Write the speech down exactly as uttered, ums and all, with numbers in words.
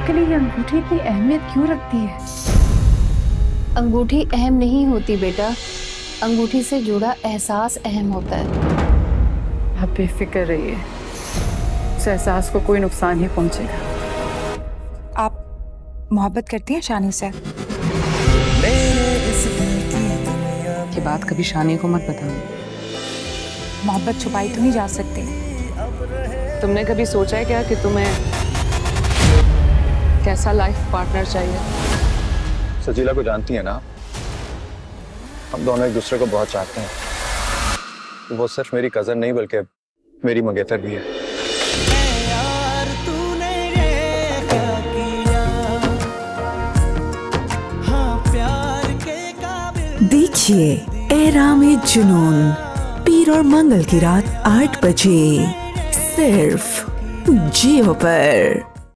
आपके लिए ये अंगूठी इतनी अहमियत क्यों रखती है? अंगूठी अहम नहीं होती बेटा, अंगूठी से जुड़ा एहसास अहम होता है। आप बेफिक्र रहिए, उस एहसास को कोई नुकसान नहीं पहुंचेगा। आप मोहब्बत करती हैं शानी से? ये बात कभी शानी को मत बताना। मोहब्बत छुपाई तो नहीं जा सकती। तुमने कभी सोचा है क्या कि तुम्हें कैसा लाइफ पार्टनर चाहिए? सजीला को जानती है ना, हम दोनों एक दूसरे को बहुत चाहते हैं। वो सिर्फ मेरी कजन नहीं बल्कि मेरी मंगेतर भी है। देखिए एहराम-ए जुनून पीर और मंगल की रात आठ बजे सिर्फ जियो पर।